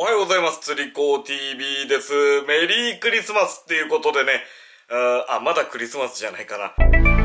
おはようございます。つりこ TV です。メリークリスマスっていうことでね、まだクリスマスじゃないかな。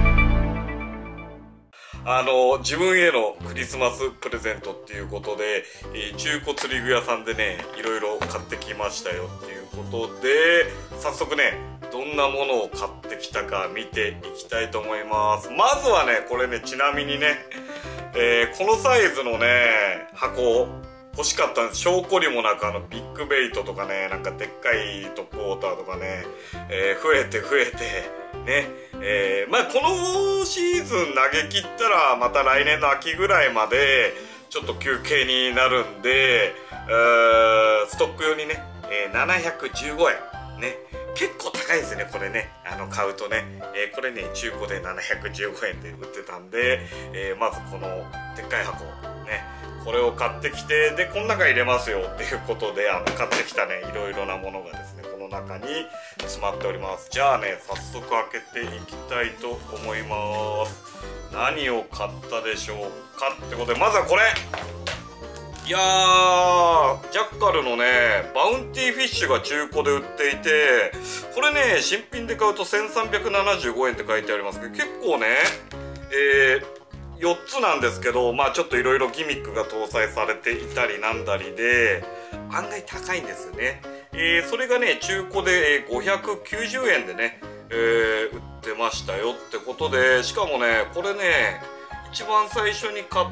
自分へのクリスマスプレゼントっていうことで、中古釣り具屋さんでね、いろいろ買ってきましたよっていうことで、早速ね、どんなものを買ってきたか見ていきたいと思います。まずはね、これね、ちなみにね、このサイズのね、箱、欲しかったんです。証拠にもなくビッグベイトとかね、なんかでっかいトップウォーターとかね、増えて、ね、このシーズン投げ切ったら、また来年の秋ぐらいまで、ちょっと休憩になるんで、ストック用にね、715円。ね。結構高いですね、これね。買うとね。これね、中古で715円で売ってたんで、まずこの、でっかい箱、ね。これを買ってきて、で、この中入れますよっていうことで、買ってきたね、いろいろなものがですね、この中に詰まっております。じゃあね、早速開けていきたいと思います。何を買ったでしょうかってことで、まずはこれ。いやー、ジャッカルのね、バウンティーフィッシュが中古で売っていて、これね、新品で買うと1375円って書いてありますけど、結構ね、4つなんですけど、ちょっといろいろギミックが搭載されていたりなんだりで、案外高いんですよね。それがね、中古で590円でね、売ってましたよってことで、しかもね、これね、一番最初に買って、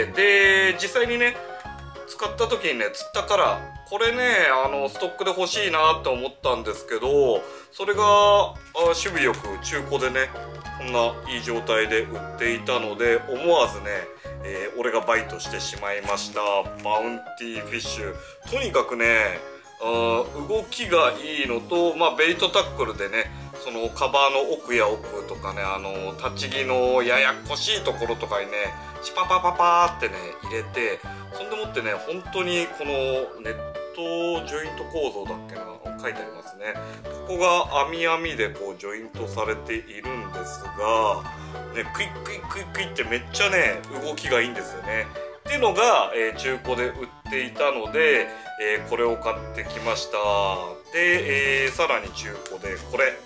で、実際にね、使った時にね、釣ったから、これね、ストックで欲しいなって思ったんですけど、それが、守備よく中古でね、こんないい状態で売っていたので、思わずね、俺がバイトしてしまいました。バウンティーフィッシュ。とにかくね、動きがいいのと、ベイトタックルでね、そのカバーの奥や奥とかね、立ち木のややこしいところとかにね、シパパパパーってね、入れて、そんでもってね、本当にこのネットジョイント構造だっけな、書いてありますね。ここが網でこうジョイントされているんですが、ね、クイックイックイックイってめっちゃね、動きがいいんですよね。っていうのが、中古で売っていたので、これを買ってきました。で、さらに中古でこれ。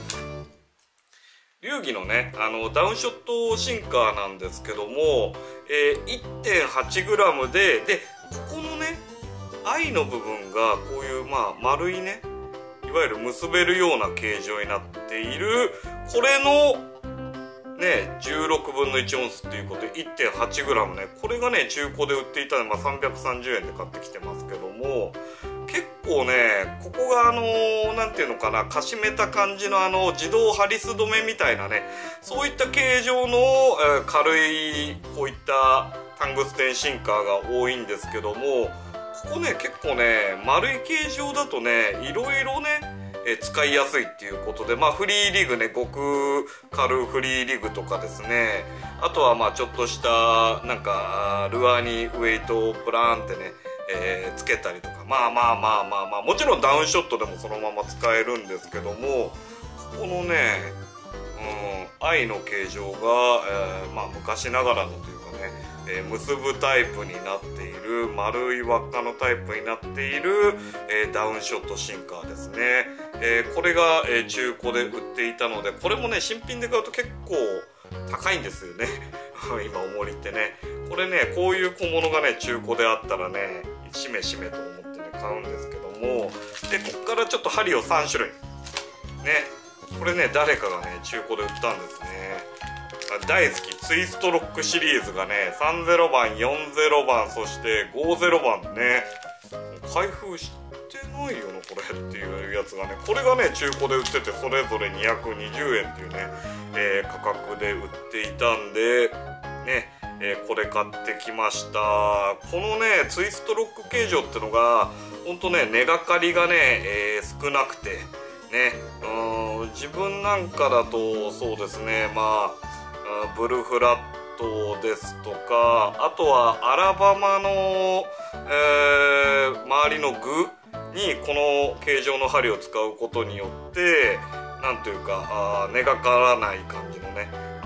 流儀のね、ダウンショットシンカーなんですけども、1.8g で、ここのね、愛の部分がこういう丸いね、いわゆる結べるような形状になっている、これのね、16分の1オンスっていうことで 1.8g ね、これがね、中古で売っていたので、330円で買ってきてますけども、結構ね、ここがなんていうのかな、かしめた感じの自動ハリス止めみたいなね、そういった形状の、軽い、こういったタングステンシンカーが多いんですけども、ここね、結構ね、丸い形状だとね、いろいろね、使いやすいっていうことで、フリーリグね、極軽フリーリグとかですね、あとはちょっとしたなんかルアーにウェイトをブラーンってね、つけたりとか、もちろんダウンショットでもそのまま使えるんですけども、ここのね、愛の形状が、昔ながらのというかね、結ぶタイプになっている、丸い輪っかのタイプになっている、ダウンショットシンカーですね。これが、中古で売っていたので、これもね、新品で買うと結構高いんですよね。今重りってね。これね、こういう小物がね、中古であったらね、しめしめと思ってね、買うんですけども、で、こっからちょっと針を3種類。ね。これね、誰かがね、中古で売ったんですね。大好きツイストロックシリーズがね、30番、40番、そして50番ね、開封してないよなこれっていうやつがね、これがね中古で売ってて、それぞれ220円っていうね、価格で売っていたんでね、これ買ってきました。このねツイストロック形状ってのがほんとね、根がかりがね、少なくてね、自分なんかだとそうですね、ブルフラットですとか、あとはアラバマの、周りの具にこの形状の針を使うことによって、なんというか根がからない感じのね、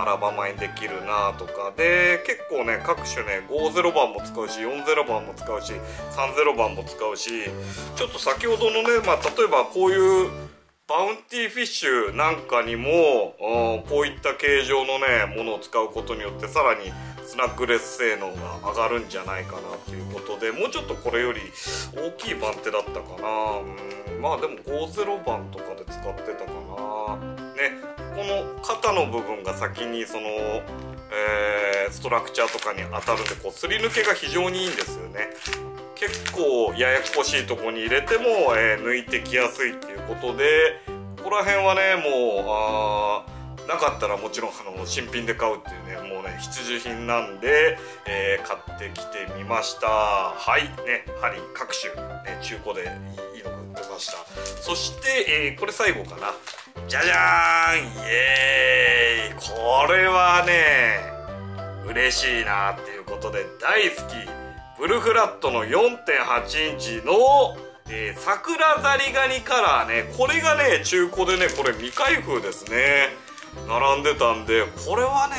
荒ばまにできるなとかで、結構ね各種ね50番も使うし40番も使うし30番も使うし、ちょっと先ほどのね、例えばこういうバウンティーフィッシュなんかにもこういった形状のねものを使うことによってさらにスナックレス性能が上がるんじゃないかなということで、もうちょっとこれより大きい番手だったかな。でも50番とかで使ってたかなね。この肩の部分が先にその、ストラクチャーとかに当たるんで、こうすり抜けが非常にいいんですよね。結構ややこしいとこに入れても、抜いてきやすいっていうことで、ここら辺はねもうなかったらもちろん新品で買うっていうね、もうね必需品なんで、買ってきてみました。はいね、針各種、ね、中古でいいのが売ってました。そして、これ最後かな。じゃじゃーん、イエーイ。これはね嬉しいなっていうことで大好き、ブルフラットの 4.8 インチの桜ザリガニカラーね。これがね中古でね、これ未開封ですね、並んでたんで、これは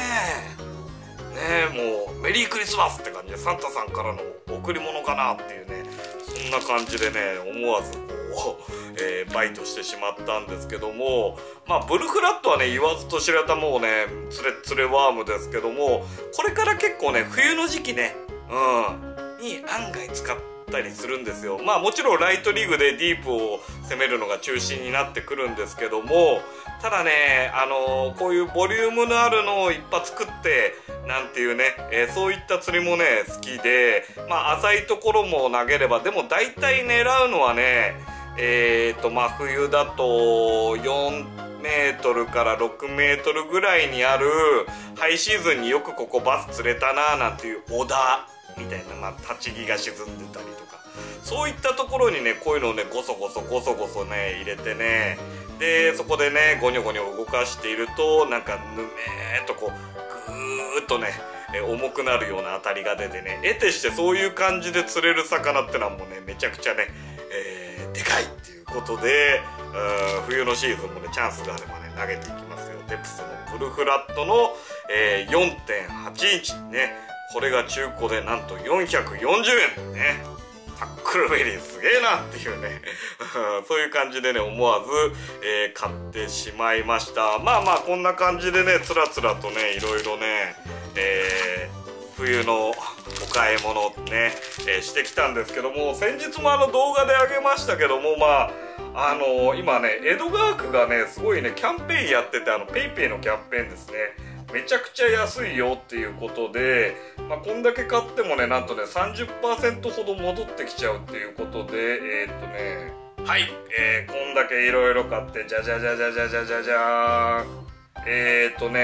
もうメリークリスマスって感じでサンタさんからの贈り物かなっていうね、そんな感じでね思わずこう、バイトしてしまったんですけども、ブルフラットはね言わずと知れたもうねツレツレワームですけども、これから結構ね冬の時期ねに案外使ったりするんですよ。もちろんライトリグでディープを攻めるのが中心になってくるんですけども、ただねこういうボリュームのあるのをいっぱい作ってなんていうね、そういった釣りもね好きで、浅いところも投げれば、でも大体狙うのはね真冬だと4メートルから6メートルぐらいにある、ハイシーズンによくここバス釣れたななんていう小田みたいな、立ち木が沈んでたりとか、そういったところにねこういうのをねゴソゴソね入れてね、でそこでねゴニョゴニョ動かしていると、なんかぬめーっとこうぐーっとね重くなるような当たりが出てね、得てしてそういう感じで釣れる魚ってのはもうねめちゃくちゃね、でかいっていうことで、冬のシーズンもねチャンスがあればね投げていきますよ。デプスのブルフラットの、4.8 インチね、これが中古でなんと440円ね。タックルベリーすげえなっていうねそういう感じでね思わず、買ってしまいました。こんな感じでねつらつらとねいろいろね、冬のお買い物ね、してきたんですけども、先日も動画であげましたけども、今ね江戸川区がねすごいねキャンペーンやってて、ペイペイのキャンペーンですね、めちゃくちゃ安いよっていうことで、こんだけ買ってもねなんとね 30% ほど戻ってきちゃうっていうことで、はい、こんだけいろいろ買ってじゃじゃじゃじゃじゃじゃじゃじゃーん、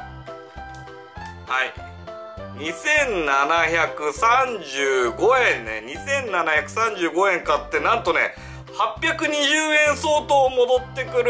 はい2735円ね、2735円買ってなんとね820円相当戻ってくる、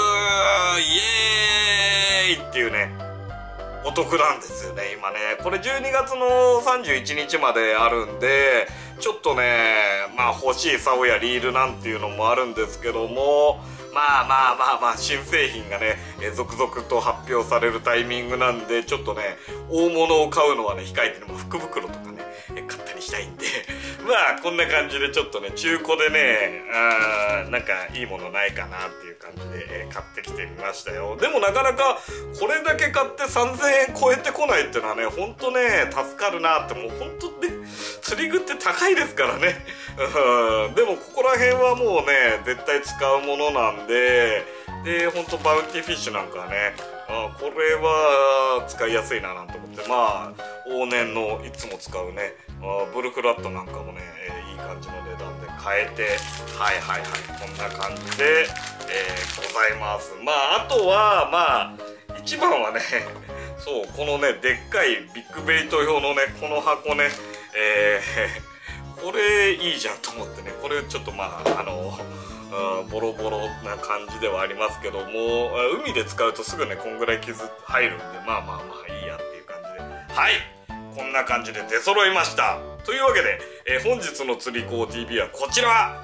イエーイっていうねお得なんですよね今ね。これ12月の31日まであるんで、ちょっとね欲しい竿やリールなんていうのもあるんですけども、新製品がね続々と発表されるタイミングなんで、ちょっとね大物を買うのはね控えて、福袋とかね買ったりしたいんでこんな感じでちょっとね中古でねなんかいいものないかなっていう感じで、買ってきてみましたよ。でもなかなかこれだけ買って3000円超えてこないっていうのはねほんとね助かるなって。もうほんとね釣り具って高いですからねでもここら辺はもうね絶対使うものなんで、ほんとバウンティーフィッシュなんかはねこれは使いやすいななんて思って、往年のいつも使うねブルフラットなんかもね、いい感じの値段で買えて、こんな感じで、ございます。あとは一番はねそうこのねでっかいビッグベイト用のねこの箱ね、これいいじゃんと思ってね、これちょっとボロボロな感じではありますけども、海で使うとすぐねこんぐらい傷入るんで、いいやっていう感じで、こんな感じで出揃いました。というわけで、本日の釣り子 TV はこちら、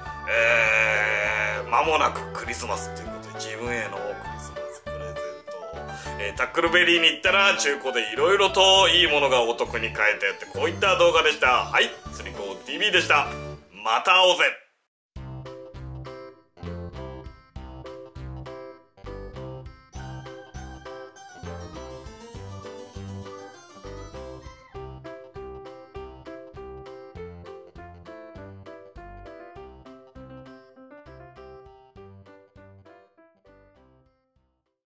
間もなくクリスマスということで自分へのクリスマスプレゼント、 タックルベリーに行ったら中古でいろいろといいものがお得に買えたよって、こういった動画でした。はい、釣り子 TV でした。また会おうぜ。